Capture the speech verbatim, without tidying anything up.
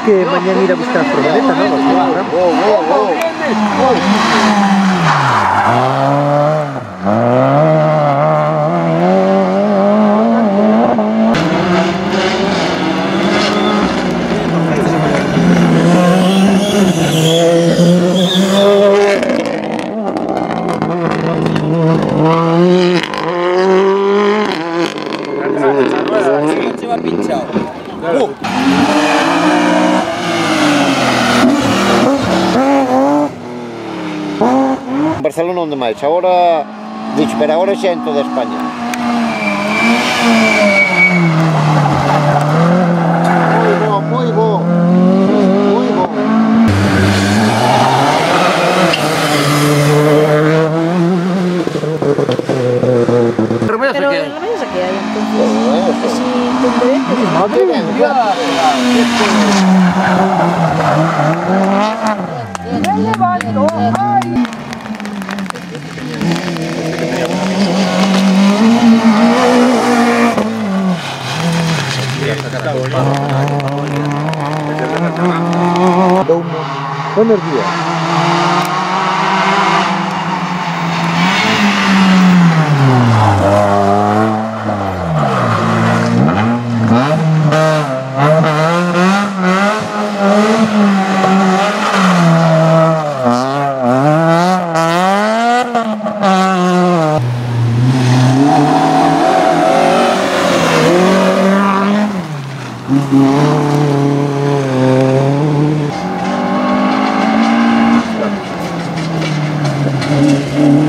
que mañana ir a buscar furgoneta, ¿no? Se va pinchado. Uh. Barcelona onde máis? Agora, dixo, pero agora xa en toda España. Moi bo, moi bo. Moi bo. Pero la mesa que hay entonces, así ponderete. Buenos días. Mm-hmm.